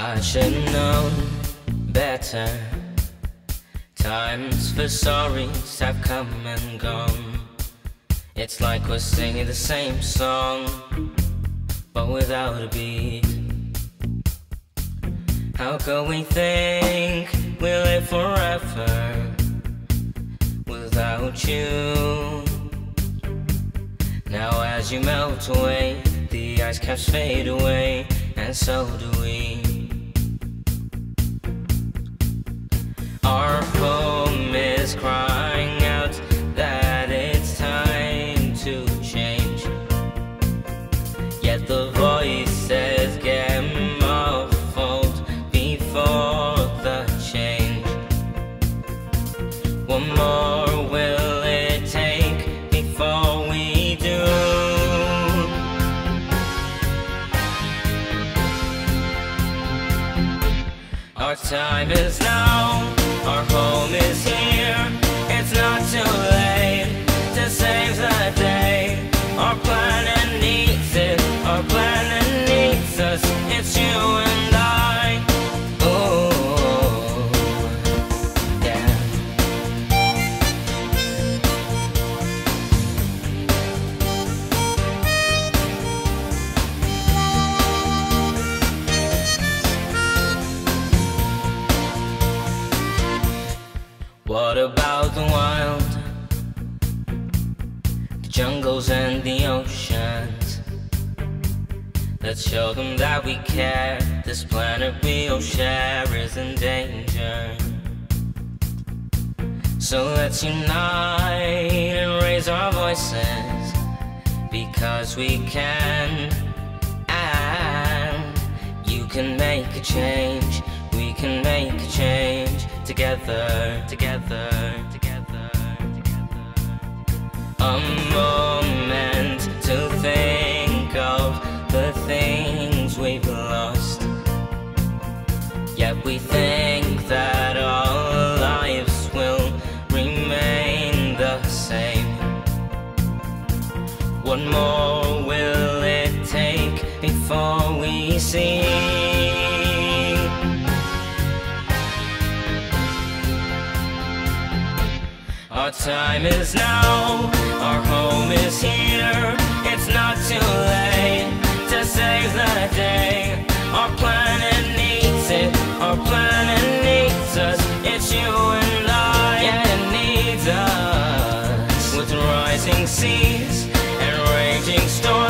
I should know better. Times for sorries have come and gone. It's like we're singing the same song, but without a beat. How could we think we'll live forever without you? Now as you melt away, the ice caps fade away, and so do we. Our home is crying out that it's time to change, yet the voices get muffled before the change. What more will it take before we do? Our time is now, our home is here. It's not too late to save the day. Our planet needs it, our planet needs us. It's you and I. Ooh, yeah. What about the wild, the jungles and the oceans? Let's show them that we care. This planet we'll share is in danger. So let's unite and raise our voices, because we can. And you can make a change, we can make a change. Together, together, together, together. A moment to think of the things we've lost, yet we think that our lives will remain the same. What more will it take before we see? Our time is now, our home is here. It's not too late to save the day. Our planet needs it, our planet needs us. It's you and I, yeah, it needs us. With rising seas and raging storms,